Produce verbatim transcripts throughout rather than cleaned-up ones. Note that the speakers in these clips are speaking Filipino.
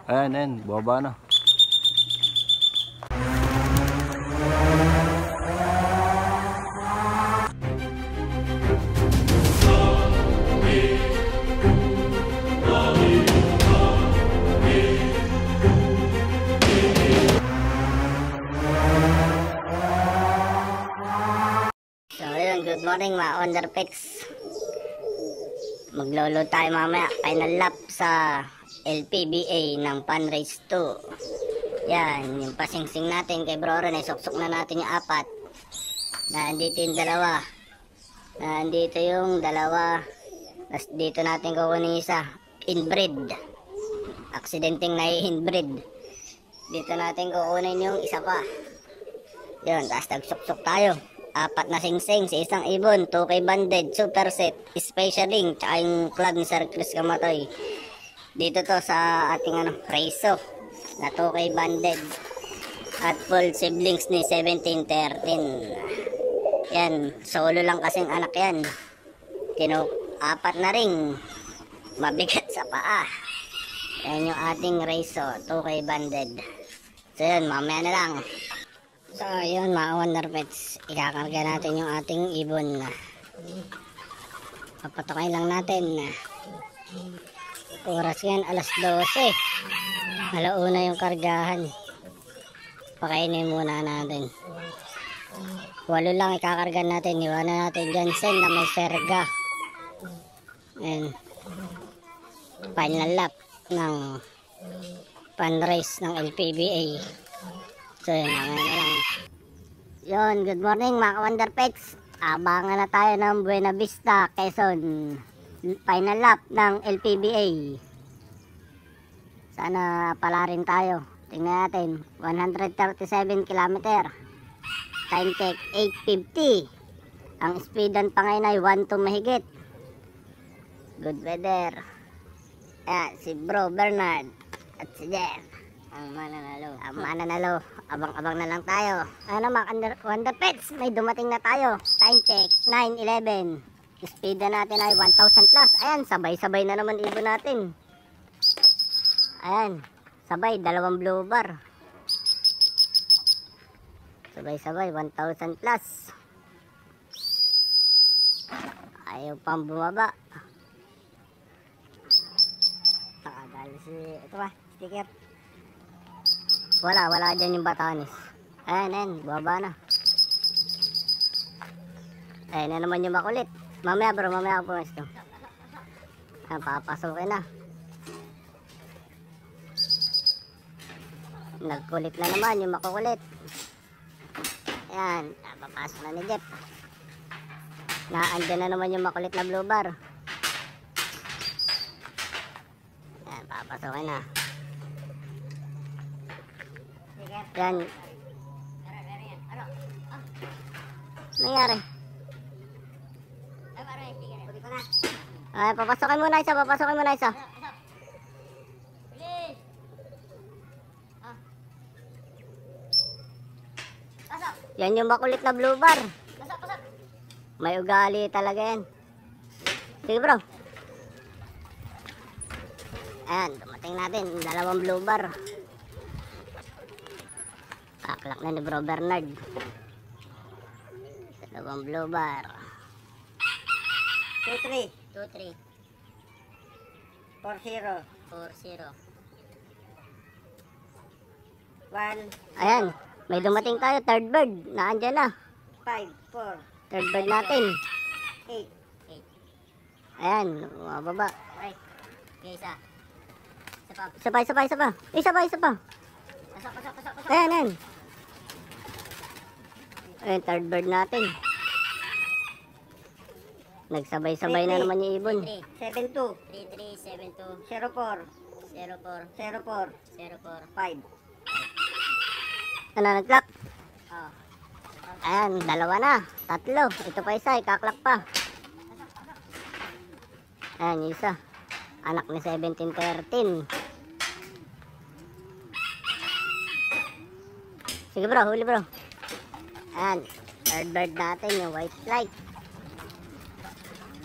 Ayan, ayan, baba na. So yun, good morning mga Underpex. Maglolo tayo mamaya, final lap sa L P B A ng Pan Race two. Yan, yung pasingsing natin kay Bro Ron, ay suksok na natin yung apat. Nandito yung dalawa. Nandito yung dalawa. Tapos dito natin kukunin isa, inbreed. Aksidenteng nai-inbreed. Dito natin kukunin yung isa pa. Yun, tapos nagsuksok tayo. Apat na singsing sa isang ibon, two K banded, super set, special link, tsaka yung club ni Sir Chris Kamatoy. Dito to sa ating ano, Reiso, na two K banded. At full siblings ni seventeen thirteen. Yan, solo lang kasing anak yan. Kino, apat na ring, mabigat sa paa. Yan yung ating Reiso, two K banded. So yun, mamaya na lang. So yun mga Wonderpets, ikakarga natin yung ating ibon na papatokay lang natin na oras yan alas dose, alauna yung kargahan. Pakainin muna natin, walo lang ikakarga natin. Iwanan natin Jansen na may serga. And final lap ng Pan Race ng L P B A. So yun, na lang. Yun, good morning mga Wonderpets. Abangan na tayo ng Buena Vista, Quezon. Final lap ng L P B A. Sana pala rin tayo. Tingnan natin, one thirty-seven kilometer. Time check, eight fifty. Ang speedan pa ngayon ay one two mahigit. Good weather. Ayan, si Bro Bernard at si Jeff. Ang mananalo. Ang mananalo. Abang-abang na lang tayo. Ano mga Wonderpets, may dumating na tayo. Time check, nine eleven. Speed na natin ay one thousand plus. Ayan, sabay-sabay na naman ibon natin. Ayan, sabay, dalawang blue bar. Sabay-sabay, one thousand plus. Ayaw pang bumaba. Nakadali si, ito ba, sticker. Wala, wala dyan yung Batanes. Ayan, ayan, baba na. Ayan na naman yung makulit. Mamaya bro, mamaya ako pumesto. Ayan, papasukin na. Nagkulit na naman yung makukulit. Ayan, papasok na ni Jeff. Naandyan na naman yung makulit na blue bar. Ayan, papasukin na. Yan. Nangyari? Ay, papasokin muna isa, papasokin muna isa. Yan yung makulit na blue bar. May ugali talaga yan. Sige bro. Ayan, dumating natin dalawang blue bar. Kaklak na ni Bro Bernard. Dalawang blue bar. two three. two three. four zero. four zero. one. Ayan. May dumating tayo. Third bird. Naandyan na. five. four. Third bird natin. eight. eight. Ayan. Mababa. Okay. Okay, isa. Isa pa. Isa pa, isa pa, isa pa. Isa pa, isa pa. Pasok, pasok, pasok, pasok. Ayan, ayan. Ayan, third bird natin. Nagsabay-sabay na naman yung ibon. seven two. three three seven two. zero four. zero four. zero four. zero four. five. Ano, nag-clock? Oh. Ayan, dalawa na. Tatlo. Ito pa isa, ikaklak pa. Ayan, yung isa. Anak ni seventeen thirteen. Sige bro, huli bro. Ayan, third bird natin yung white flight.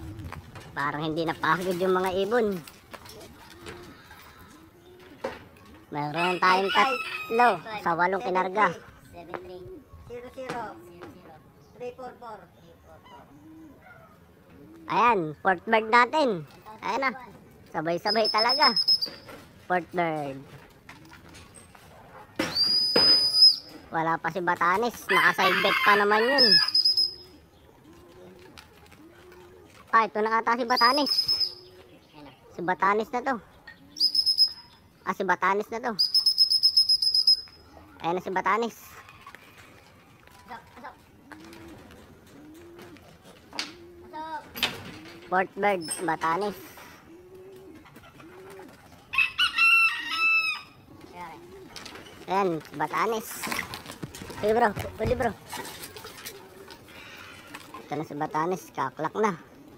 Parang hindi napagod yung mga ibon. Meron tayong tatlo sa walong kinarga. seven three. zero zero. three four four. Ayan, fourth bird natin. Ayan na. Sabay-sabay talaga. Fourth bird. Wala pa si Batanes. Naka-side bet pa naman yun. Ah, ito na ata si Batanes. Si Batanes na to. Ah, si Batanes na to. Ayan na si Batanes. Fourth bird, Batanes. Ayan, Batanes. Sige bro, uli bro. Ito na si Batanes, kaklak na.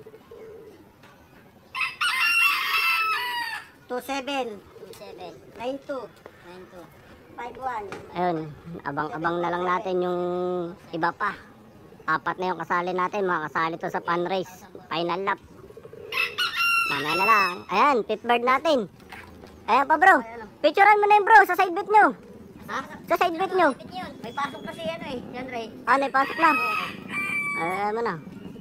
two seven. two seven. nine two. nine two. five one. Ayun, abang-abang na lang natin yung iba pa. Apat na yung kasali natin, mga kasali to sa pan race. Final lap. Mamaya na lang. Ayan, fifth bird natin. Ayan pa bro. Picturean mo na yun bro, sa side bet nyo. Ha? Sa side bet nyo. May pasok kasi ano eh. Yan Ray. Ah, may pasok na. Ayan mo na.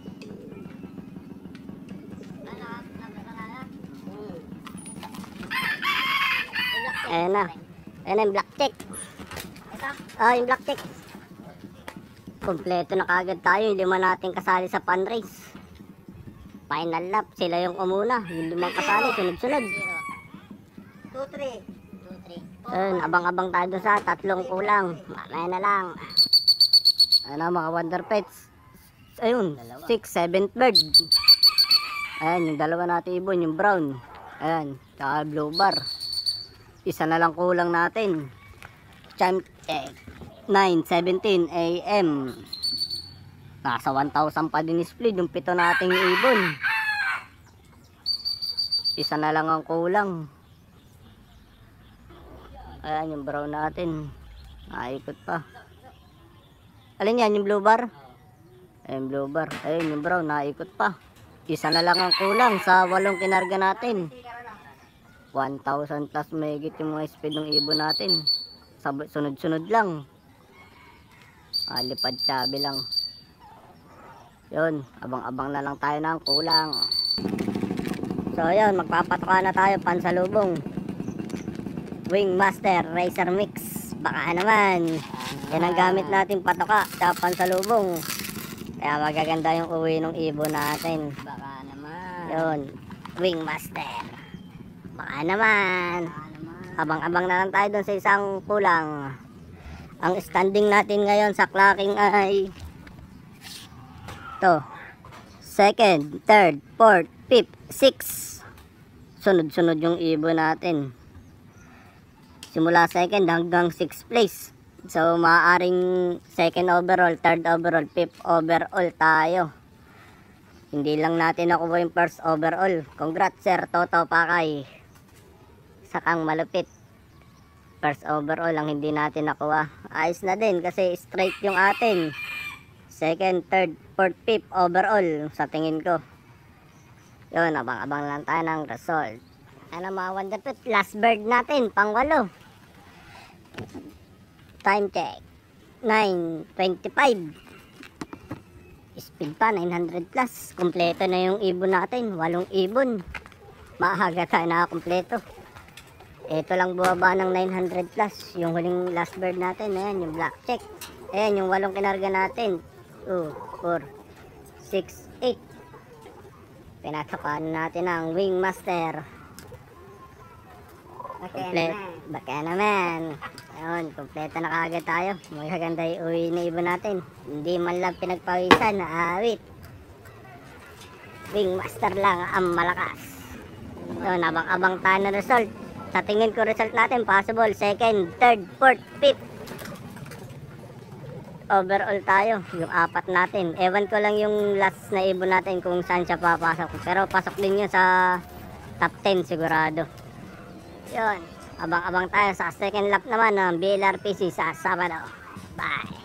Ayan na. Ayan na yung black check. Ah, yung black check. Kompleto na kagad tayo. Yung lima natin kasali sa pan race. Final lap. Sila yung umuna. Yung limang kasali. Sunod-sunod. two three. Ayun, abang-abang tayo dun sa tatlong kulang. Mamaya na lang. Ano mga wonder pets. Ayun, six, seventh bird. Ayan, yung dalawa natin ibon, yung brown. Ayan, tsaka blue bar. Isa na lang kulang natin. Champ eh, nine seventeen A M. Nasa one thousand pa din split yung pito nating ibon. Isa na lang ang kulang. Ayan yung brown natin. Naikot pa. Alin yan yung blue bar? Ayan blue bar. Ayan yung brown naikot pa. Isa na lang ang kulang sa walong kinarga natin. one thousand plus megit yung mga speed ng ibon natin. Sunod-sunod lang. Ah, lipad sabi lang. Yun, abang-abang na lang tayo ng kulang. So yun, magpapatoka na tayo pansalubong. Wingmaster Racer Mix. Baka naman. Yan ang gamit natin patoka sa pansalubong. Kaya magaganda yung uwi ng ibon natin. Baka naman. Yun, Wingmaster. Baka naman. Abang-abang na lang tayo dun sa isang kulang. Ang standing natin ngayon sa clocking ay to second, third, fourth, fifth, sixth. Sunod-sunod yung ibon natin. Simula second hanggang sixth place. So maaaring second overall, third overall, fifth overall tayo. Hindi lang natin nakuha yung first overall. Congrats Sir Toto Pakay. Sakang malupit. First overall lang hindi natin nakuha. Ayos na din kasi straight yung atin. Second, third, fourth, fifth overall sa tingin ko. Yun, abang-abang lang tayo ng result. Ano mga wonder pet, last bird natin, pang walo. Time check nine twenty-five. Speed pa nine hundred plus. Kompleto na yung ibon natin, walong ibon. Maaga tayo nakakompleto. Ito lang bumaba ng nine hundred plus. Yung huling last bird natin, ayan yung black check. Ayan yung walong kinarga natin. two, four, six, eight. Pinatakaan natin ang Wingmaster. Kompleto. Baka naman. Ayun, kompleto na kagad tayo. Magaganda yung uwi na ibon natin. Hindi man lang pinagpawisan na awit. Wingmaster lang ang malakas. Ayun, abang-abang tayo na result. Sa tingin ko result natin, possible second, third, fourth, fifth. Overall tayo, yung apat natin. Ewan ko lang yung last na ibon natin kung saan siya papasok. Pero pasok din yun sa top ten sigurado. Yun, abang-abang tayo sa second lap naman ng B L R P C sa Sabado. Bye!